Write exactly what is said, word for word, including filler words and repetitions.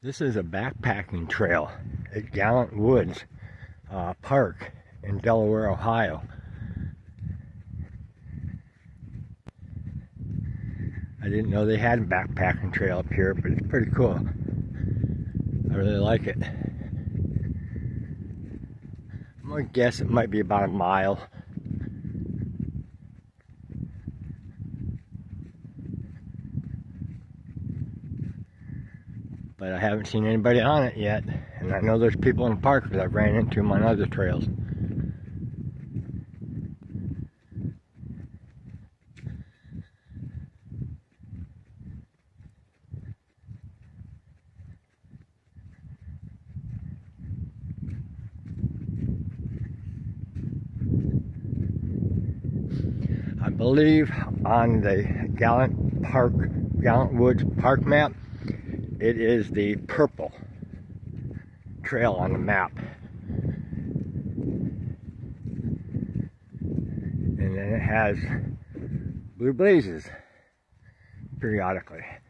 This is a backpacking trail at Gallant Woods uh, Park in Delaware, Ohio. I didn't know they had a backpacking trail up here, but it's pretty cool. I really like it. I'm gonna guess it might be about a mile. But I haven't seen anybody on it yet, and I know there's people in the park that I've ran into them on other trails. I believe on the Gallant Park, Gallant Woods Park map, it is the purple trail on the map. And then it has blue blazes periodically.